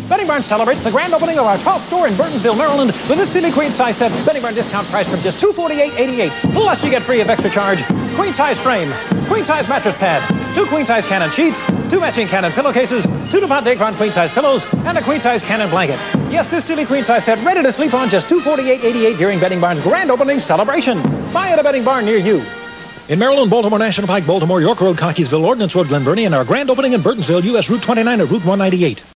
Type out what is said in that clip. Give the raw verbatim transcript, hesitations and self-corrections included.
Bedding Barn celebrates the grand opening of our twelfth store in Burtonsville, Maryland with this Sealy queen size set. Bedding Barn discount price from just two hundred forty-eight dollars and eighty-eight cents. Plus you get free of extra charge queen size frame, queen size mattress pad, two queen size Cannon sheets, two matching Cannon pillowcases, two DuPont Dacron queen size pillows, and a queen size Cannon blanket. Yes, this Sealy queen size set ready to sleep on just two hundred forty-eight dollars and eighty-eight cents during Bedding Barn's grand opening celebration. Buy at a Bedding Barn near you. In Maryland, Baltimore, National Pike, Baltimore, York Road, Cockeysville, Ordnance Road, Glen Burnie, and our grand opening in Burtonsville, U S Route twenty-nine at Route one ninety-eight.